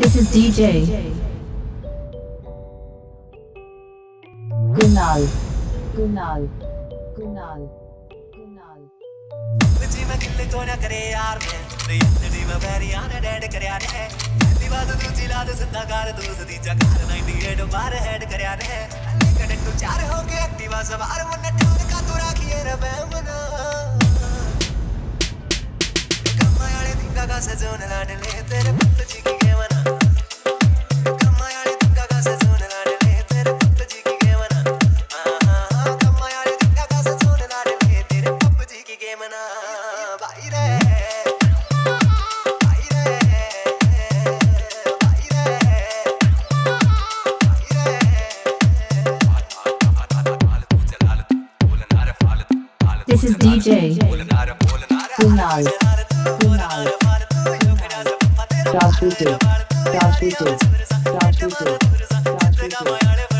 This is DJ KUNAAL. KUNAAL. KUNAAL. KUNAAल. जी मैं किल्ले तो ना करे यार मैं जी मैं बैरिया ने डेड करया रे पहली बात तू जिला दे सिद्धा कर तू सदी जकार 98 बार हेड करया रे कड़े तू चार हो के एक्टिवा सवार मन ठोर का तू राखिए रे बेमना कमायाले दिंगा का सजोन लाडले तेरे पुत्र जी की गेवना कमायाले दिंगा का सजोन लाडले तेरे पुत्र जी की गेवना कमायाले दिंगा का सजोन लाडले तेरे पुत्र जी की गेवना This is DJ KUNAAL. KUNAAL. Rajbethe. Rajbethe. Rajbethe. Rajbethe.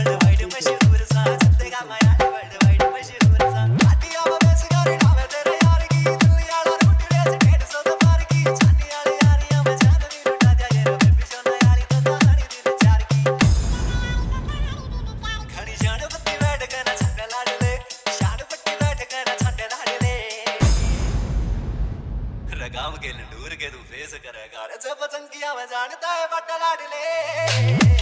गांव के लंडूर के तू फेस करेगा रे जब चंकिया में जानता है बट लाडले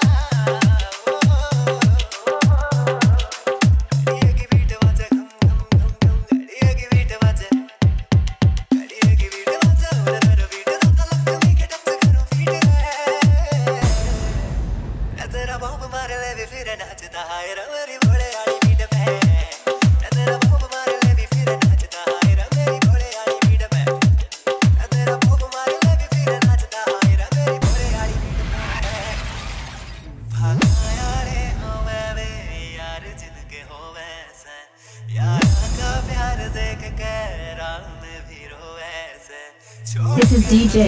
तेरा बाप मारे ले भी फिर नाचता है रे मेरी भोले आड़ी बीट पे तेरा बाप मारे ले भी फिर नाचता है रे मेरी भोले आड़ी बीट पे तेरा बाप मारे ले भी फिर नाचता है रे मेरी भोले आड़ी बीट पे भागाया रे होवे वे यार जिनके होवे से यार का प्यार देख के राम में भी रोवे से This is DJ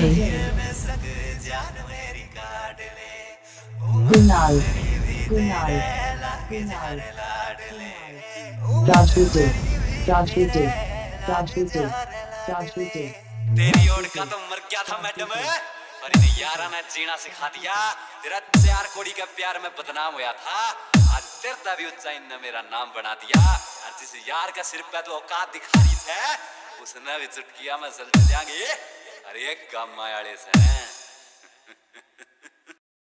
KUNAAL. KUNAAL. KUNAAL. Rajbethe. Rajbethe. Rajbethe. Rajbethe. तेरी ओर का तो मर गया था मैडम पर इन्हें यारा ने जीना सिखा दिया तेरा 4 कोड़ी का प्यार में बदनाम होया था आज तेरा भी ऊंचा इनने मेरा नाम बना दिया और जिस यार का सिर पे तो औकात दिखा रही है उसने भी चुटकिया में जल्द जाएंगे अरे एक काम मायाले से